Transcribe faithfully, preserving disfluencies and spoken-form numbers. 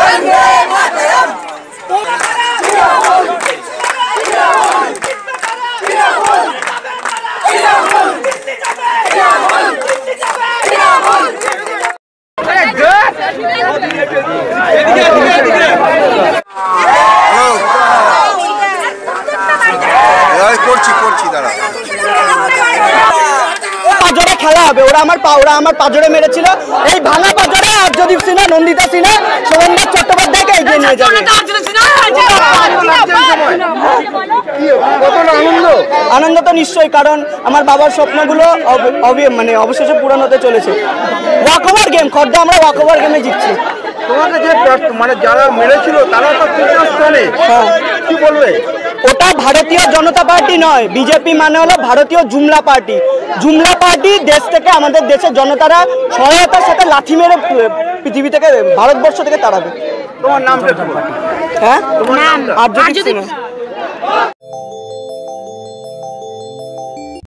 পাঁজরে খেলা হবে, ওরা আমার ওরা আমার পাঁজরে মেরেছিল, এই ভাঙা পাঁজরে আর্যদীপ সিনহা, নন্দিতা সিনহা, সোমেন্দ্র চট্টোপাধ্যায়কে এগিয়ে নিয়ে যাবে। আনন্দ তো নিশ্চয়ই, কারণ আমার বাবার স্বপ্নগুলো মানে অবশেষে পূরণ হতে চলেছে। ওয়াক ওভার গেম, খর্দা আমরা ওয়াক ওভার গেমে জিতছি। তোমাকে যে মানে যারা মেরেছিল তারা তো তীর্থস্থানে, কি বলবে? ওটা ভারতীয় জনতা পার্টি নয়, বিজেপি মানে হলো ভারতীয় জুমলা পার্টি। জুমলা পার্টি দেশ থেকে, আমাদের দেশের জনতারা সহায়তার সাথে লাথি মেরে পৃথিবী থেকে, ভারতবর্ষ থেকে তাড়াবে। তোমার নামটা কি? হ্যাঁ, আর্যদীপ সিনহা।